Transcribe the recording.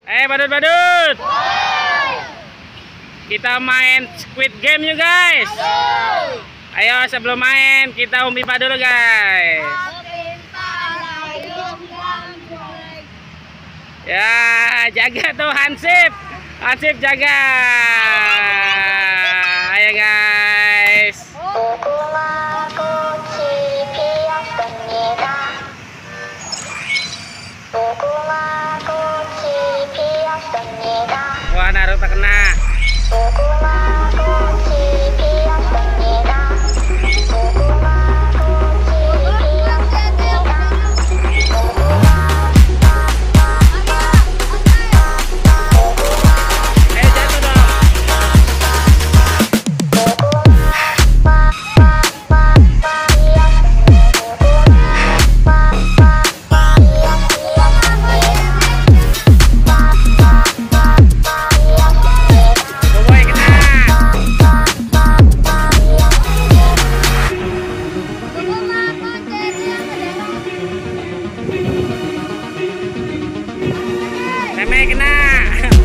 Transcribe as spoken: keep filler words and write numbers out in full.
Eh badut-badut, kita main Squid Game yuk guys. Ayo sebelum main kita umpi dulu guys. Ya jaga tuh Hansip, Hansip jaga. Ayo guys. Wah, naruh tak kena. Remeh kena.